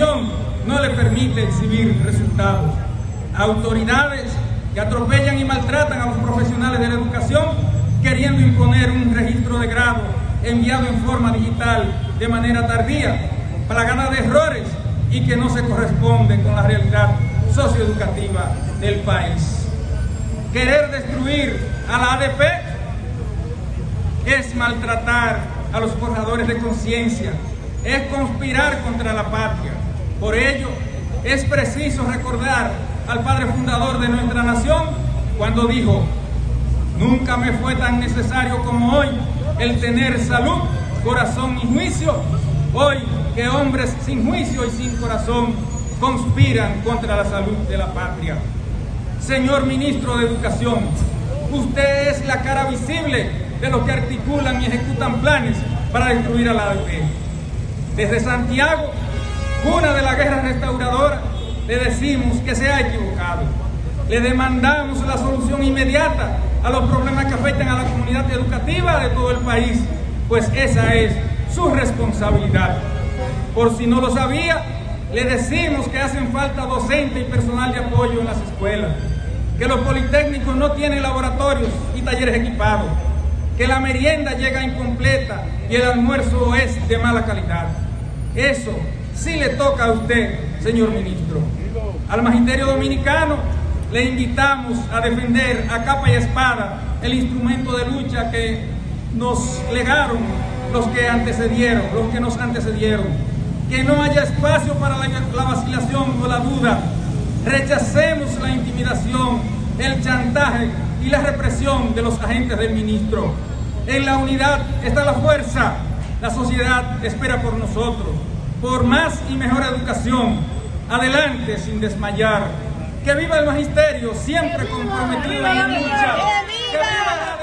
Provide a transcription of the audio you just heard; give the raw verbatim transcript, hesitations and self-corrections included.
administración no le permite exhibir resultados. Autoridades que atropellan y maltratan a los profesionales de la educación, queriendo imponer un registro de grado enviado en forma digital de manera tardía, plagada de errores y que no se corresponde con la realidad socioeducativa del país. Querer destruir a la A D P es maltratar a los forjadores de conciencia, es conspirar contra la patria. Por ello, es preciso recordar al padre fundador de nuestra nación cuando dijo: nunca me fue tan necesario como hoy el tener salud, corazón y juicio, hoy que hombres sin juicio y sin corazón conspiran contra la salud de la patria. Señor Ministro de Educación, usted es la cara visible de los que articulan y ejecutan planes para destruir a la A D P. Desde Santiago, cuna de la guerra restauradora, le decimos que se ha equivocado. Le demandamos la solución inmediata a los problemas que afectan a la comunidad educativa de todo el país, pues esa es su responsabilidad. Por si no lo sabía, le decimos que hacen falta docentes y personal de apoyo en las escuelas, que los politécnicos no tienen laboratorios y talleres equipados, que la merienda llega incompleta y el almuerzo es de mala calidad. Eso sí le toca a usted, señor ministro. Al magisterio dominicano le invitamos a defender a capa y espada el instrumento de lucha que nos legaron los que antecedieron, los que nos antecedieron. Que no haya espacio para la, la vacilación o la duda. Rechacemos la intimidación, el chantaje y la represión de los agentes del ministro. En la unidad está la fuerza. La sociedad espera por nosotros, por más y mejor educación. Adelante sin desmayar. Que viva el magisterio, siempre comprometido en la lucha. ¡Que viva la